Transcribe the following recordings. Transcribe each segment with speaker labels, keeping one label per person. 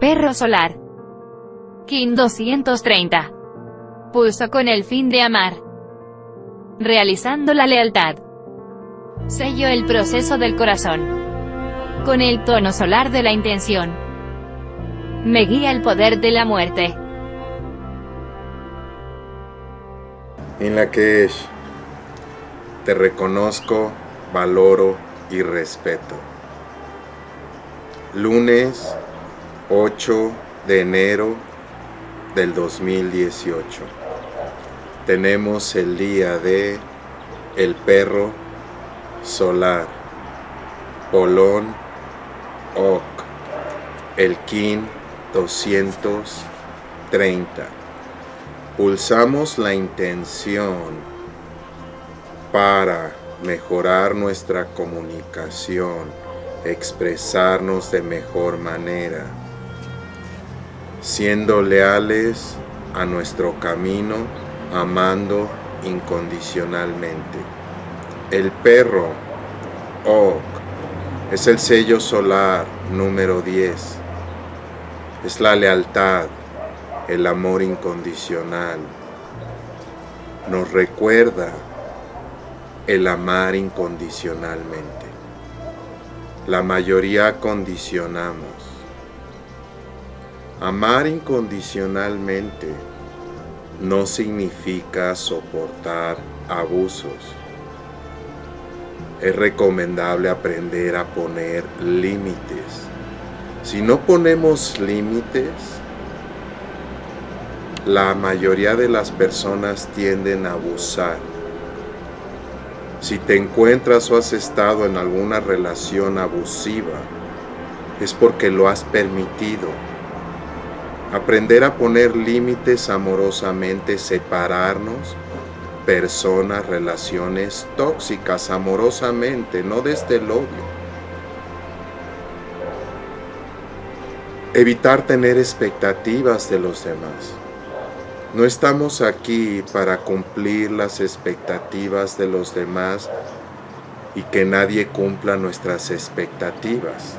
Speaker 1: Perro solar. Kin 230. Pulso con el fin de amar. Realizando la lealtad. Sello el proceso del corazón. Con el tono solar de la intención. Me guía el poder de la muerte.
Speaker 2: En Lakesh, te reconozco, valoro y respeto. Lunes 8 de enero del 2018. Tenemos el día de el perro solar, Polón Ok, el Kin 230. Pulsamos la intención para mejorar nuestra comunicación, expresarnos de mejor manera, siendo leales a nuestro camino, amando incondicionalmente. El perro Ok es el sello solar número 10. Es la lealtad, el amor incondicional. Nos recuerda el amar incondicionalmente. La mayoría condicionamos. Amar incondicionalmente no significa soportar abusos. Es recomendable aprender a poner límites. Si no ponemos límites, la mayoría de las personas tienden a abusar. Si te encuentras o has estado en alguna relación abusiva, es porque lo has permitido. Aprender a poner límites amorosamente, separarnos, personas, relaciones tóxicas amorosamente, no desde el odio. Evitar tener expectativas de los demás. No estamos aquí para cumplir las expectativas de los demás y que nadie cumpla nuestras expectativas.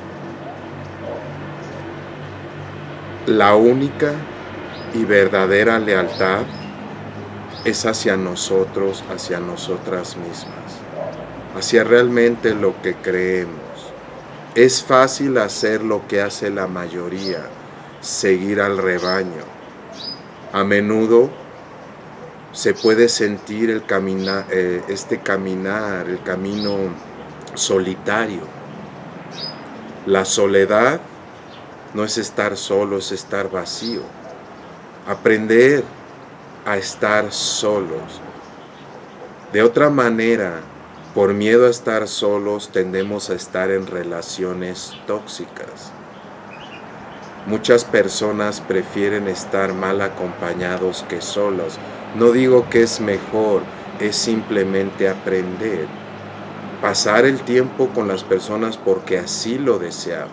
Speaker 2: La única y verdadera lealtad es hacia nosotros, hacia nosotras mismas, hacia realmente lo que creemos. Es fácil hacer lo que hace la mayoría, seguir al rebaño. A menudo se puede sentir el camino solitario. La soledad no es estar solo, es estar vacío. Aprender a estar solos. De otra manera, por miedo a estar solos, tendemos a estar en relaciones tóxicas. Muchas personas prefieren estar mal acompañados que solos. No digo que es mejor, es simplemente aprender. Pasar el tiempo con las personas porque así lo deseamos.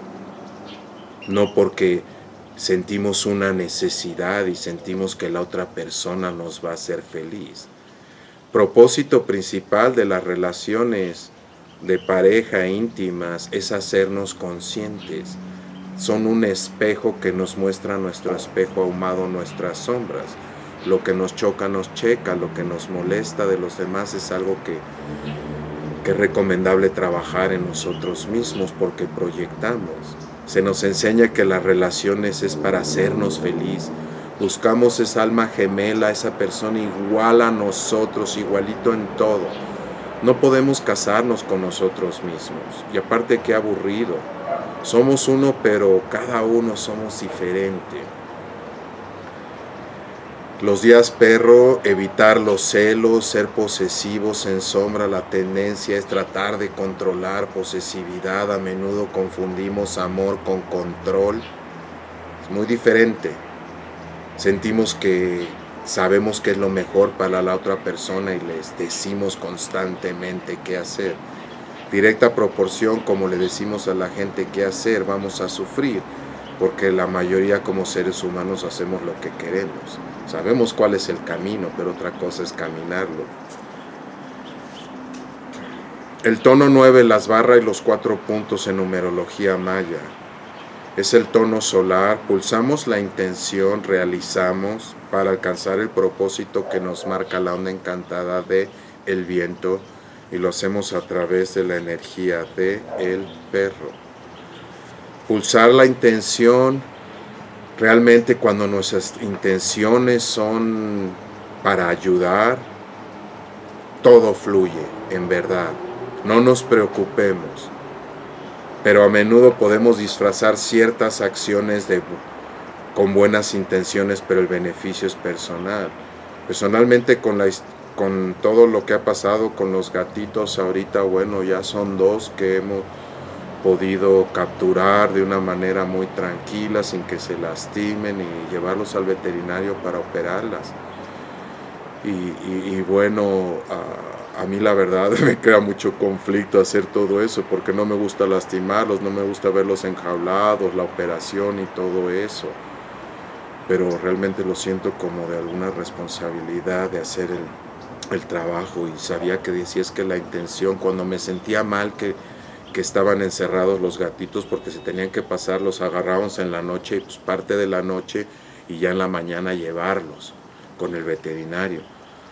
Speaker 2: No porque sentimos una necesidad y sentimos que la otra persona nos va a hacer feliz. Propósito principal de las relaciones de pareja íntimas es hacernos conscientes. Son un espejo que nos muestra nuestro espejo ahumado, nuestras sombras. Lo que nos choca, nos checa. Lo que nos molesta de los demás es algo que es recomendable trabajar en nosotros mismos porque proyectamos. Se nos enseña que las relaciones es para hacernos feliz. Buscamos esa alma gemela, esa persona igual a nosotros, igualito en todo. No podemos casarnos con nosotros mismos. Y aparte, qué aburrido. Somos uno, pero cada uno somos diferente. Los días perro, evitar los celos, ser posesivos en sombra. La tendencia es tratar de controlar, posesividad. A menudo confundimos amor con control. Es muy diferente. Sentimos que sabemos que es lo mejor para la otra persona y les decimos constantemente qué hacer. Directa proporción, como le decimos a la gente qué hacer, vamos a sufrir, porque la mayoría como seres humanos hacemos lo que queremos. Sabemos cuál es el camino, pero otra cosa es caminarlo. El tono 9, las barras y los 4 puntos en numerología maya. es el tono solar, pulsamos la intención, realizamos para alcanzar el propósito que nos marca la onda encantada de el viento, y lo hacemos a través de la energía de el perro. Pulsar la intención, realmente cuando nuestras intenciones son para ayudar, todo fluye, en verdad. No nos preocupemos. Pero a menudo podemos disfrazar ciertas acciones con buenas intenciones, pero el beneficio es personal. Personalmente, con todo lo que ha pasado con los gatitos ahorita, bueno, ya son 2 que hemos podido capturar de una manera muy tranquila, sin que se lastimen, y llevarlos al veterinario para operarlas. Y bueno, a mí la verdad me crea mucho conflicto hacer todo eso, porque no me gusta lastimarlos, no me gusta verlos enjaulados, la operación y todo eso. Pero realmente lo siento como de alguna responsabilidad de hacer el trabajo, y sabía que decías que la intención, cuando me sentía mal que estaban encerrados los gatitos porque se tenían que pasar, los agarrábamos en la noche, y pues parte de la noche, y ya en la mañana llevarlos con el veterinario.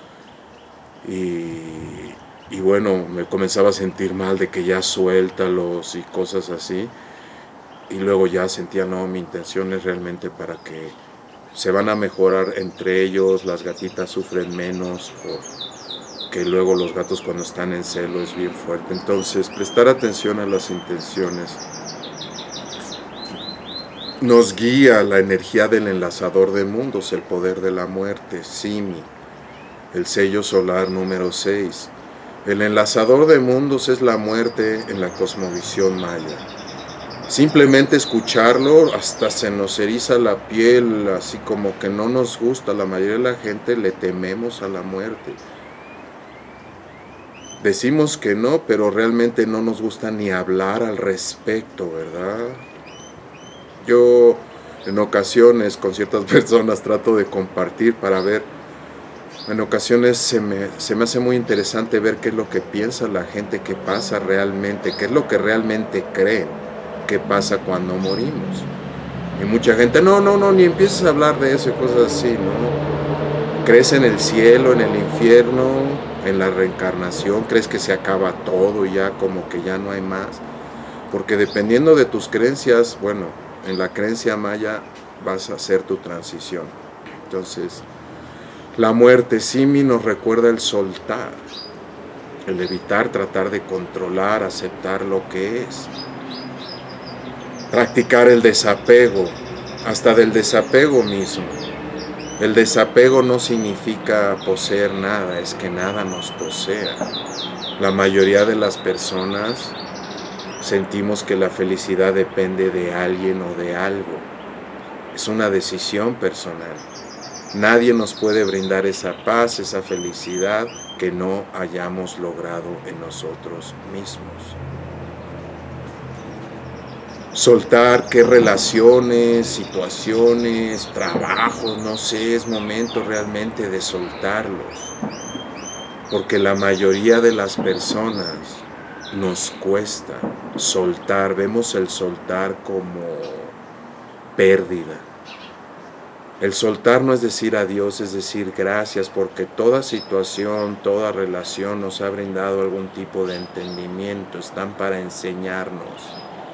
Speaker 2: Y bueno, me comenzaba a sentir mal de que ya suéltalos y cosas así, y luego ya sentía, no, mi intención es realmente para que se van a mejorar entre ellos, las gatitas sufren menos, porque luego los gatos cuando están en celo es bien fuerte. Entonces, prestar atención a las intenciones. Nos guía la energía del enlazador de mundos, el poder de la muerte, Simi, el sello solar número 6. El enlazador de mundos es la muerte en la cosmovisión maya. Simplemente escucharlo hasta se nos eriza la piel, así como que no nos gusta. La mayoría de la gente le tememos a la muerte. Decimos que no, pero realmente no nos gusta ni hablar al respecto, ¿verdad? Yo en ocasiones con ciertas personas trato de compartir para ver, en ocasiones se me hace muy interesante ver qué es lo que piensa la gente, qué pasa realmente, qué es lo que realmente creen, qué pasa cuando morimos. Y mucha gente, no, ni empieces a hablar de eso y cosas así, ¿no? ¿Crees en el cielo, en el infierno, en la reencarnación? ¿Crees que se acaba todo y ya como que ya no hay más? Porque dependiendo de tus creencias, bueno, en la creencia maya vas a hacer tu transición. Entonces, la muerte, Simi, nos recuerda el soltar, el evitar, tratar de controlar, aceptar lo que es. Practicar el desapego, hasta del desapego mismo. El desapego no significa poseer nada, es que nada nos posea. La mayoría de las personas sentimos que la felicidad depende de alguien o de algo. Es una decisión personal. Nadie nos puede brindar esa paz, esa felicidad que no hayamos logrado en nosotros mismos. Soltar qué relaciones, situaciones, trabajos, no sé, es momento realmente de soltarlos. Porque la mayoría de las personas nos cuesta soltar, vemos el soltar como pérdida. El soltar no es decir adiós, es decir gracias, porque toda situación, toda relación nos ha brindado algún tipo de entendimiento, están para enseñarnos.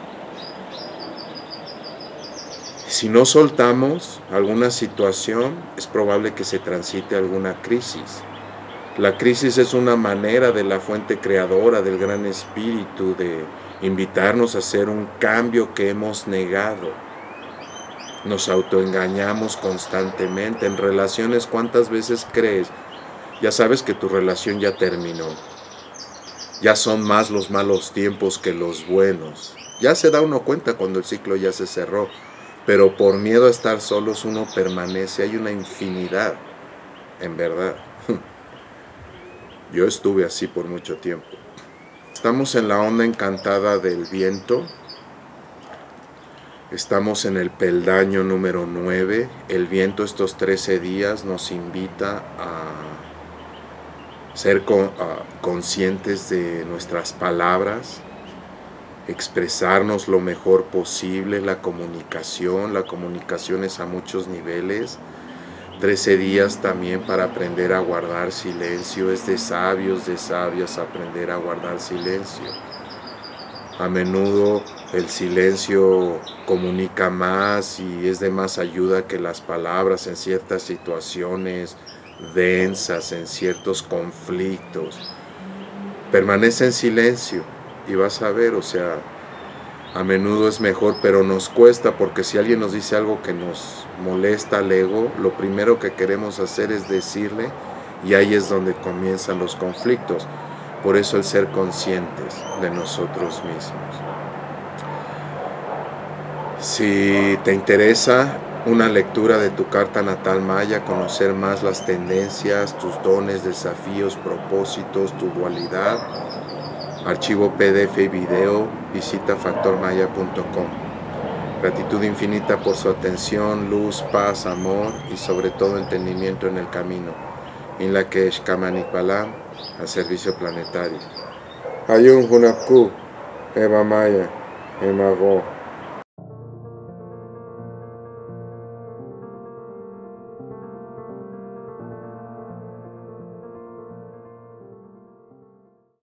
Speaker 2: Si no soltamos alguna situación, es probable que se transite alguna crisis. La crisis es una manera de la fuente creadora, del gran espíritu, de invitarnos a hacer un cambio que hemos negado. Nos autoengañamos constantemente. En relaciones, ¿cuántas veces crees? Ya sabes que tu relación ya terminó. Ya son más los malos tiempos que los buenos. Ya se da uno cuenta cuando el ciclo ya se cerró. Pero por miedo a estar solos uno permanece. Hay una infinidad, en verdad. Yo estuve así por mucho tiempo. Estamos en la onda encantada del viento. Estamos en el peldaño número 9. El viento estos 13 días nos invita a ser conscientes de nuestras palabras, expresarnos lo mejor posible, la comunicación es a muchos niveles. 13 días también para aprender a guardar silencio, es de sabias aprender a guardar silencio. A menudo el silencio comunica más y es de más ayuda que las palabras en ciertas situaciones densas, en ciertos conflictos. Permanece en silencio y vas a ver, o sea, a menudo es mejor, pero nos cuesta, porque si alguien nos dice algo que nos molesta al ego, lo primero que queremos hacer es decirle, y ahí es donde comienzan los conflictos. Por eso el ser conscientes de nosotros mismos. Si te interesa una lectura de tu carta natal maya, conocer más las tendencias, tus dones, desafíos, propósitos, tu dualidad, archivo PDF y video, visita factormaya.com. Gratitud infinita por su atención, luz, paz, amor y sobre todo entendimiento en el camino. Inlakesh Kamanikpalam, al servicio planetario. Ayun Hunapku, Eva Maya, Emago.